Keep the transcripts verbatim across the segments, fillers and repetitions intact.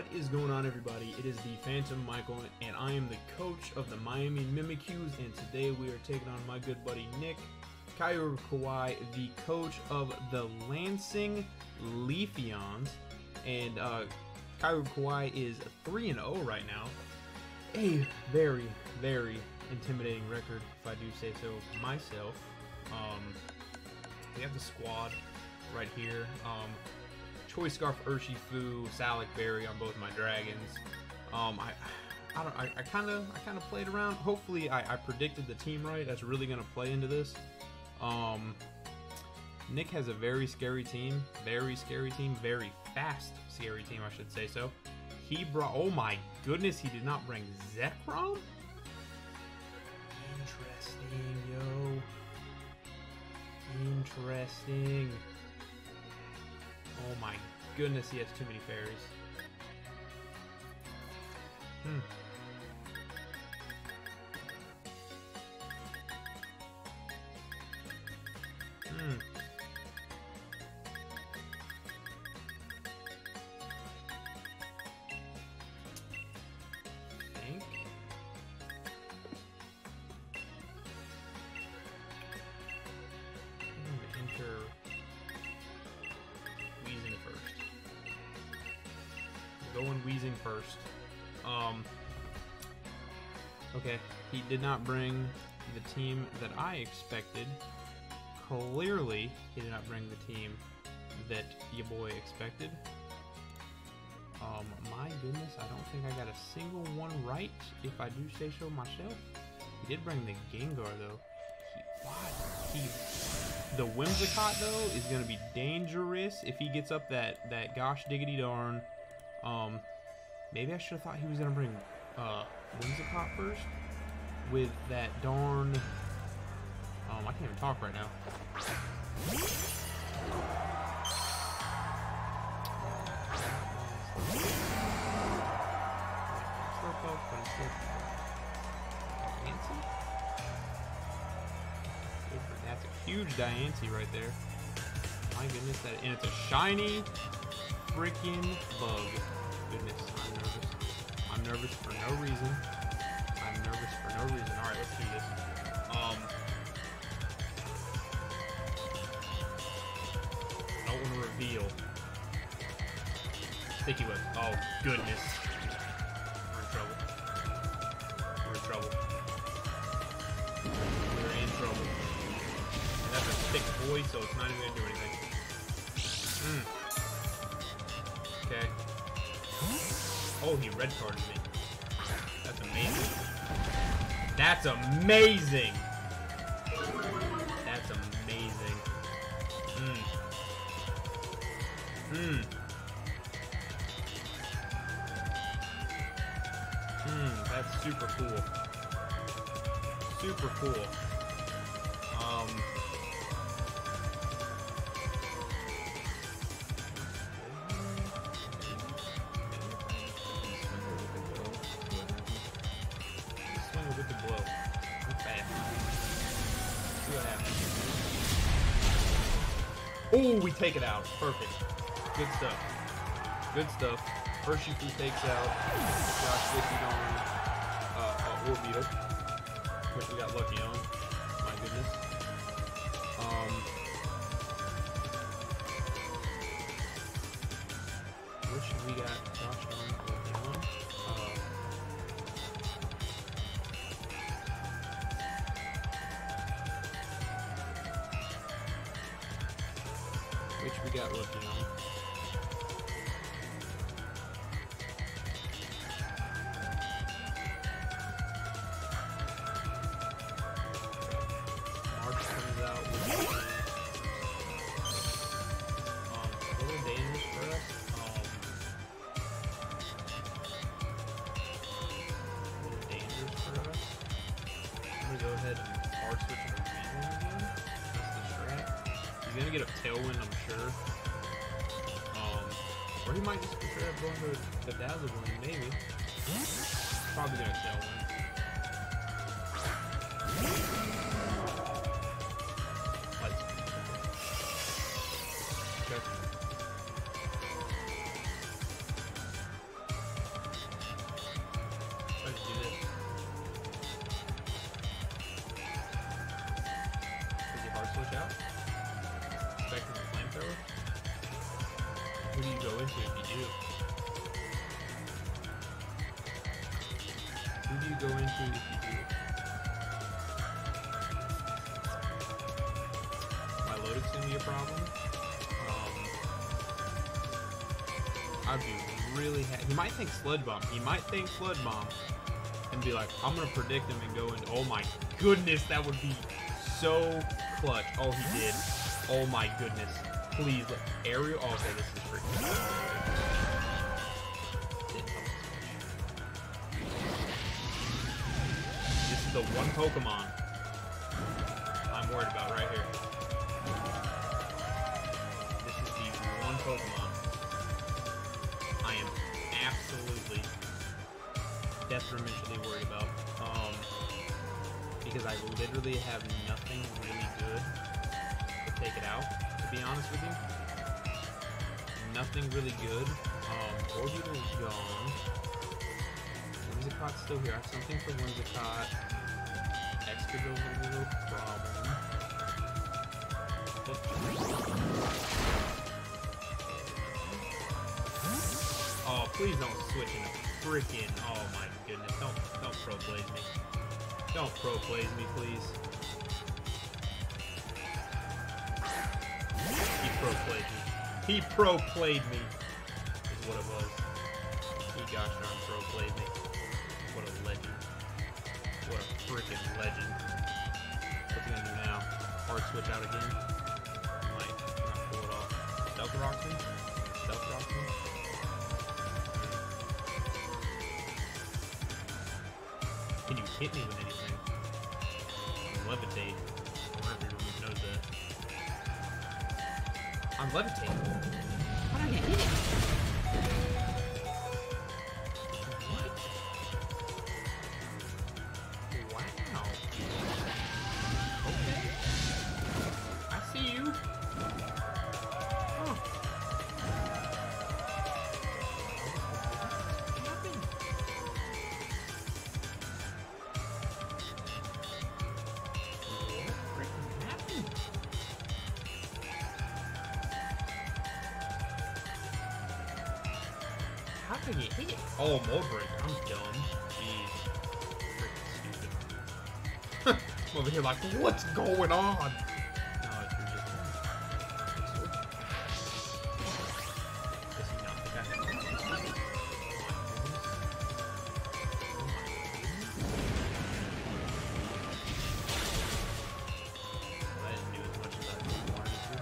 What is going on, everybody? It is the Phantom Michael, and I am the coach of the Miami Mimikyus, and today we are taking on my good buddy Nick, Kaioru Kawhi, the coach of the Lansing Leafeons, and uh, Kaioru Kawhi is three and oh right now. A very, very intimidating record, if I do say so myself. Um, we have the squad right here. Um, Choice Scarf, Urshifu, Salic Berry on both my dragons. Um, I, I don't, I kind of, I kind of played around. Hopefully, I, I predicted the team right. That's really gonna play into this. Um, Nick has a very scary team, very scary team, very fast scary team, I should say so. He brought, oh my goodness, he did not bring Zekrom? Interesting, yo. Interesting. Oh my goodness, he has too many fairies. Hmm. Hmm. Think. I'm gonna enter Weezing first. Going Weezing first. Um. Okay, he did not bring the team that I expected. Clearly, he did not bring the team that your boy expected. Um, my goodness, I don't think I got a single one right, if I do say so myself. He did bring the Gengar, though. He, what? He, the Whimsicott, though, is going to be dangerous if he gets up that, that gosh diggity darn. Um, maybe I should have thought he was going to bring uh, Whimsicott first with that darn... Um, I can't even talk right now. That's a huge Diancie right there. My goodness, that and it's a shiny freaking bug. Goodness, I'm nervous. I'm nervous for no reason. I'm nervous for no reason. All right, let's do this. Um. I don't want to reveal. Sticky Whip. Oh, goodness. We're in trouble. We're in trouble. We're in trouble. And that's a thick boy, so it's not even going to do anything. Mm. Okay. Oh, he red carded me. That's amazing. That's amazing! That's amazing. Hmm. Hmm. Hmm, that's super cool. Super cool. Um. Swing with the blow. Okay. See what happens. Oh, we take it out. Perfect. Good stuff. Good stuff. Urshifu takes out Josh Wicked on uh, uh, Orbeetle, which we got lucky on. My goodness. Um, which we got Josh on lucky on. Uh, which we got lucky on. He's gonna get a Tailwind, I'm sure. Um, or he might just be straight up going to the Dazzlewind, maybe. Probably gonna Tailwind. Like, okay. into if you do? Who do you go into if you do? My loading's gonna be a problem. Um, I'd be really happy. He might think Sludge Bomb. He might think Sludge Bomb and be like, I'm gonna predict him and go into. Oh my goodness, that would be so clutch. Oh, he did. Oh my goodness. Please, aerial. Oh, okay, this is freaking. This is the one Pokemon I'm worried about right here. This is the one Pokemon I am absolutely detrimentally worried about. Um, because I literally have nothing really good to take it out. To be honest with you, nothing really good. Um, Orbeetle is gone. Whimsicott's still here. I have something for Whimsicott. Excadrill's a little problem. Oh, please don't switch in a freaking. Oh my goodness! Don't don't pro blaze me. Don't pro blaze me, please. He pro played me. He pro played me. Is what it was. He gosh darn pro played me. What a legend. What a freaking legend. What's he gonna do now? Hard switch out again? Might not pull it off. Stealth Rocks me? Stealth Rocks me? Can you hit me with anything? Levitate. I wonder if everyone knows that. I'm levitating. How did I get hit? What? Wow. Okay. I see you. Huh. What happened? What freaking happened? How did he hit it? Oh, Mold Breaker. I'm dumb. Jeez. Freaking stupid. I'm over here like, what's going on? No, it's your just Does he not think I have it? I didn't do as much as I wanted to.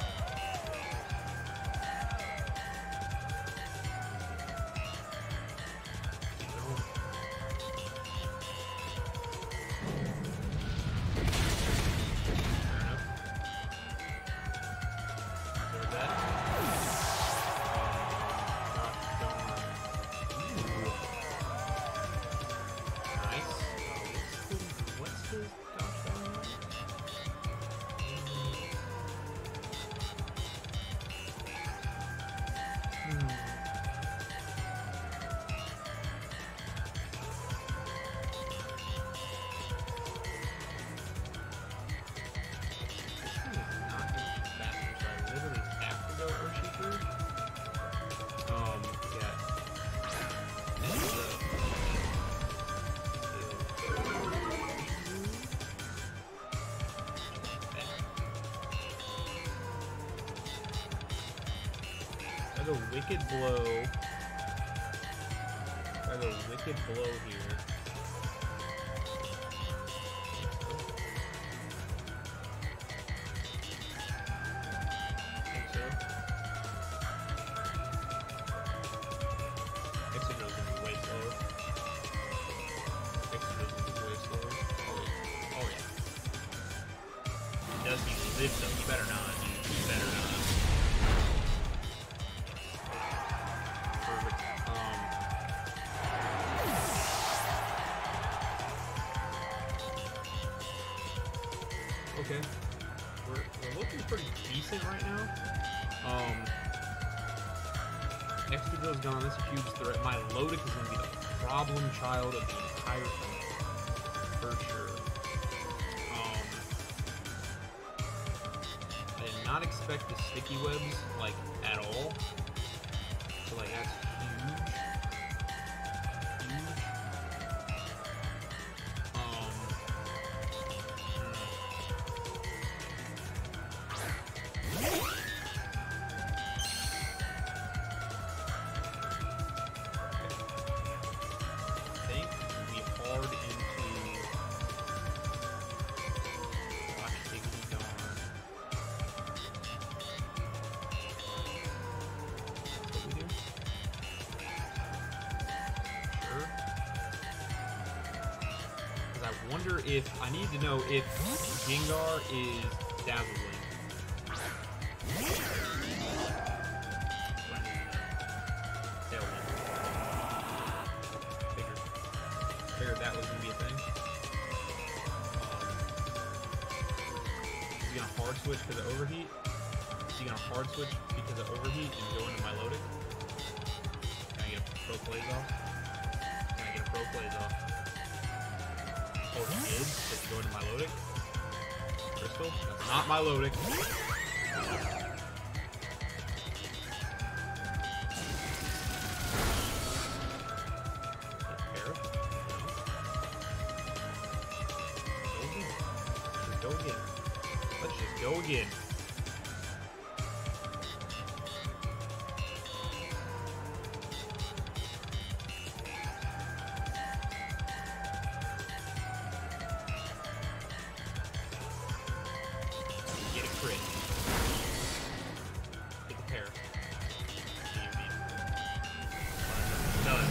A Wicked Blow. I have a Wicked Blow here. Think so. Excadrill's gonna be way slower. Excadrill's gonna be way slower. Oh yeah. Oh yeah. He does need to live though. He better not. He better not. Okay, we're, we're looking pretty decent right now. Um, Excadrill's gone, that's a huge threat. My Lodic is going to be the problem child of the entire thing, for sure. Um, I did not expect the sticky webs, like, at all. So like that's huge. Huge. Um hmm. I think we hard into Watch Diggity Darn. What we do? Sure. Because I wonder if I need to know if Gengar is Dazzling. Figured that was gonna be a thing. Um, is he gonna hard switch because of overheat? Is he gonna hard switch because of overheat and go into Milotic? Can I get a pro plays off? Can I get a pro plays off? Oh, he did? Does he go into Milotic? Crystal? That's not Milotic. Go again. Let's just go again. Get a crit. Get the pair. Done.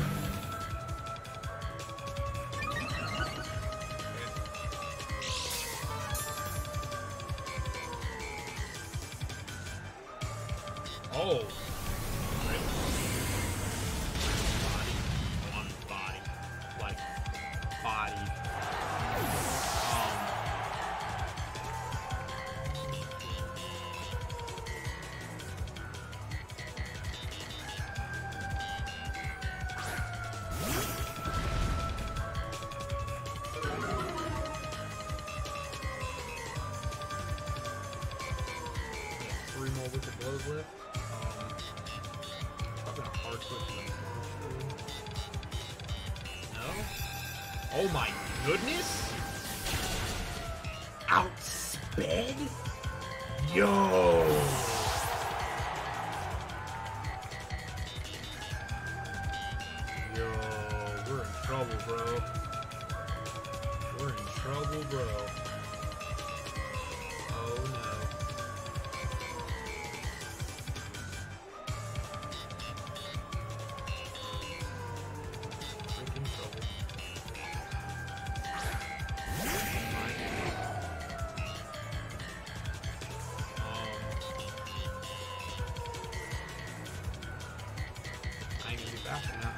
Oh. Body on body. Like, body. Um. Three more wicked blows left. Hard switch no? Oh my goodness! Outsped? Yo! Yo, we're in trouble, bro. We're in trouble, bro. Oh no. I ain't gonna be faster now.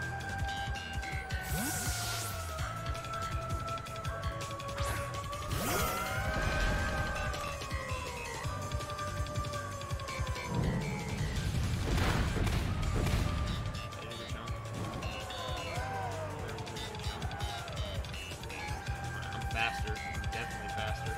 I'm faster. I'm definitely faster.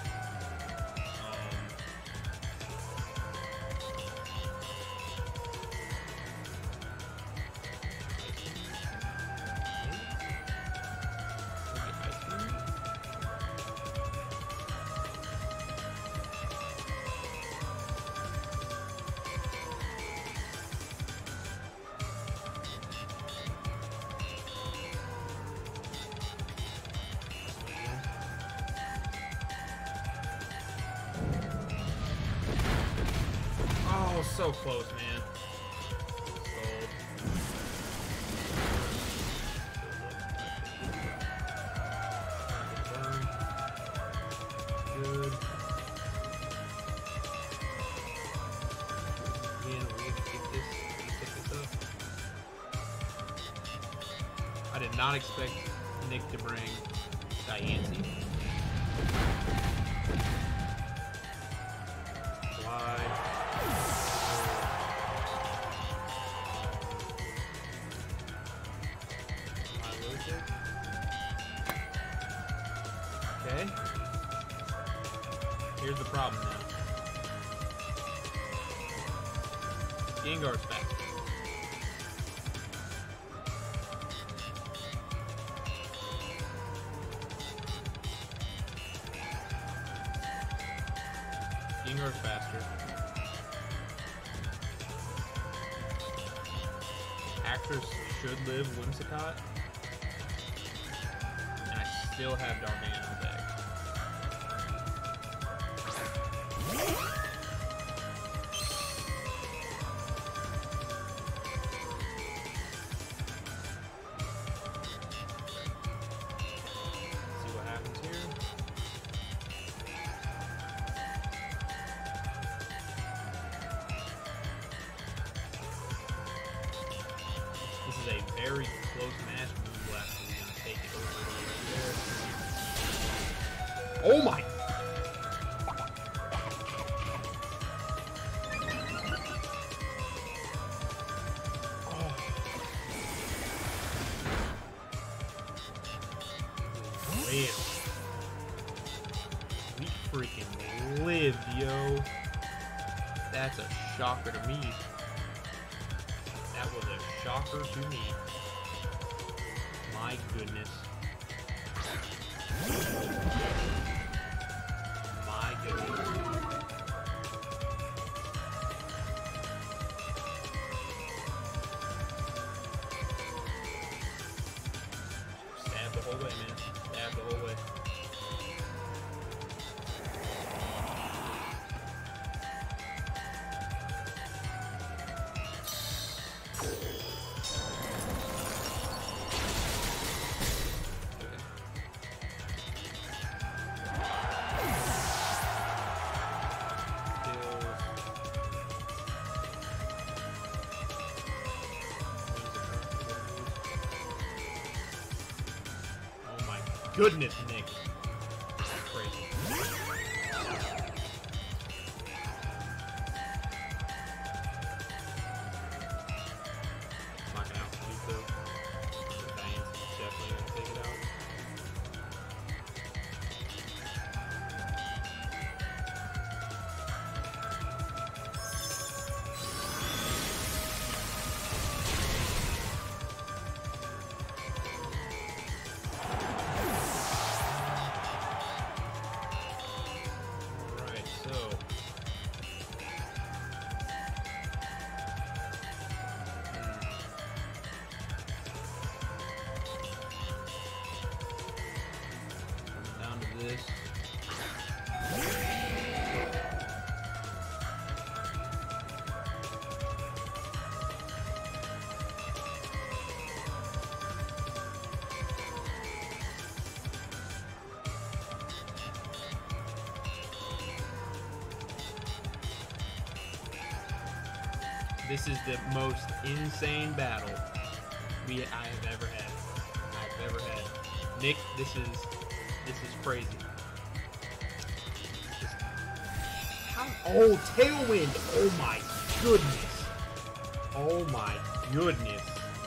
Oh, so close, man. Sold. Good. Again, we're gonna pick this, pick this up. I did not expect Nick to bring Diancie. Fly. Okay. Here's the problem now. Gengar's back. Gengar's faster. Actress should live Whimsicott. And I still have Darman on deck. See what happens here. This is a very close match. Moonblast is going to take it over right there. Oh my! Oh. Live. We freaking lived, yo. That's a shocker to me. That was a shocker to me. My goodness. My goodness. Stab the whole way, man. Stab the whole way. Goodness, Nick. Crazy. Knocking out Luther. Diane's definitely gonna take it out. This. This is the most insane battle we I have ever had. I've ever had. Nick, this is This is crazy. Just, how, oh, Tailwind! Oh my goodness! Oh my goodness!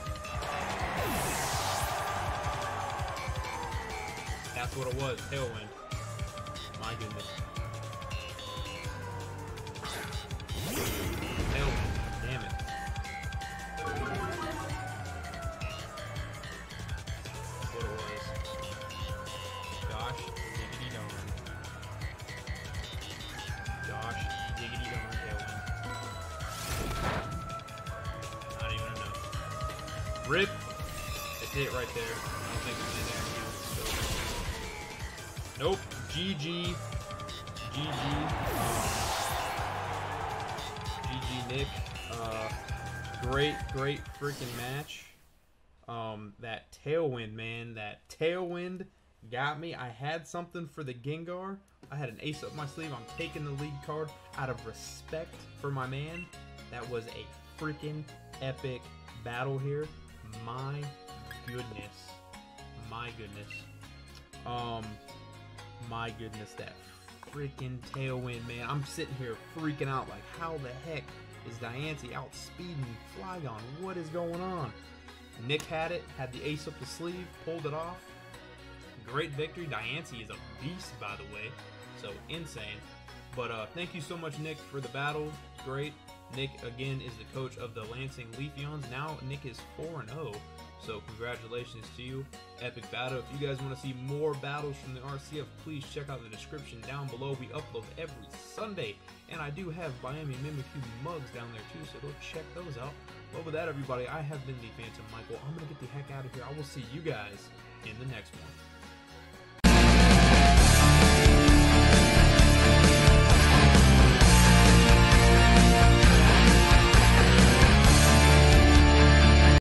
That's what it was, Tailwind. My goodness. Tailwind, damn it. That's what it was. Gosh, diggity darn. Gosh, diggity darn, Tailwind. Not even enough. Rip! That's it right there. I don't think there's anything else. So. Nope. G G. G G. G G, Nick. Uh, great, great freaking match. Um, that Tailwind, man. That Tailwind got me. I had something for the Gengar. I had an ace up my sleeve. I'm taking the lead card out of respect for my man. That was a freaking epic battle here. My goodness. My goodness. Um, my goodness, that freaking Tailwind, man. I'm sitting here freaking out like, how the heck is Diancie outspeeding Flygon? What is going on? Nick had it, had the ace up the sleeve, pulled it off. Great victory. Diancie is a beast, by the way. So, insane. But uh, thank you so much, Nick, for the battle. Great. Nick, again, is the coach of the Lansing Leafeons. Now, Nick is four and oh. So congratulations to you. Epic battle. If you guys want to see more battles from the R C F, please check out the description down below. We upload every Sunday, and I do have Miami Mimikyu mugs down there too, so go check those out. But with that, everybody, I have been the Phantom Michael. I'm going to get the heck out of here. I will see you guys in the next one.